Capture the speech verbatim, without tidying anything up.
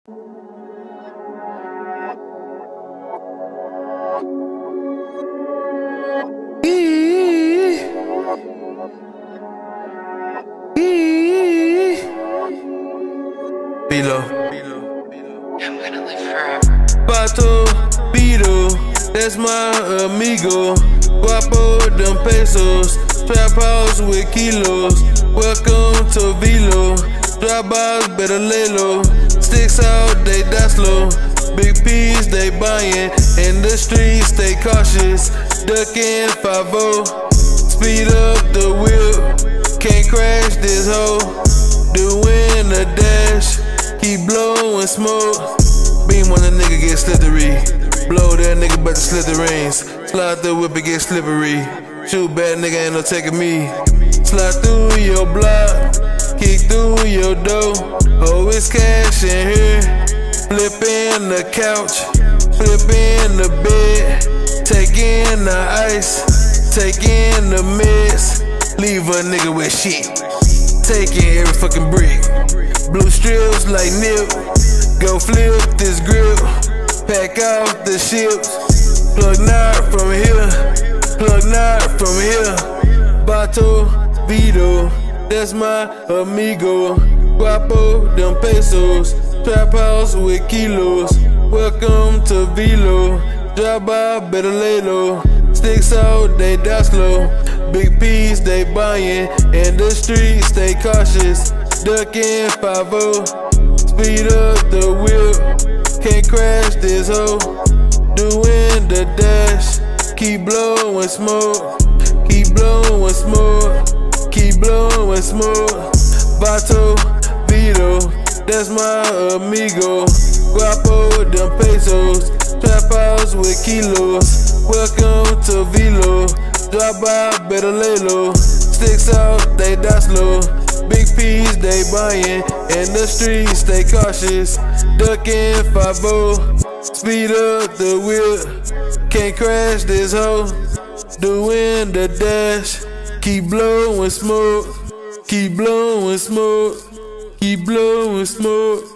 Velo. I'm gonna live forever. Pato, Vito, that's my amigo. Guapo, them pesos. Trap house with kilos. Welcome to Velo. Drop-bys, better lay low. Sticks out, they die slow. Big P's, they buyin'. In the streets, stay cautious. Duckin' five oh. Speed up the whip. Can't crash this hoe. Doing a dash. Keep blowing smoke. Beam when a nigga get slithery. Blow that nigga but the slithereens. Slide the whip and get slippery. Shoot bad nigga ain't no taking me. Slide through your block. Kick through your door. Oh, it's cash in here. Flip in the couch. Flip in the bed. Take in the ice. Take in the meds. Leave a nigga with shit. Taking every fucking brick. Blue strips like nip. Go flip this grip. Pack out the ships. Plug knot from here. Plug knot from here. Pato, Vito, that's my amigo. Guapo, them pesos. Trap house with kilos. Welcome to Velo. Drop by, better lay low. Sticks out, they die slow. Big P's, they buyin'. In the streets, stay cautious. Duckin' five oh. Speed up the whip. Can't crash this hoe. Doing the dash. Keep blowing smoke. Keep blowing smoke. Keep blowing smoke. Vato, Vito, that's my amigo. Guapo, them pesos. Trap house with kilos. Welcome to Velo. Drop by, better lay low. Sticks out, they die slow. Big P's, they buyin'. In the streets, stay cautious. Duckin' five oh. Speed up the whip. Can't crash this hoe. Doing the dash. Keep blowing smoke. Keep blowing smoke. Keep blowing smoke.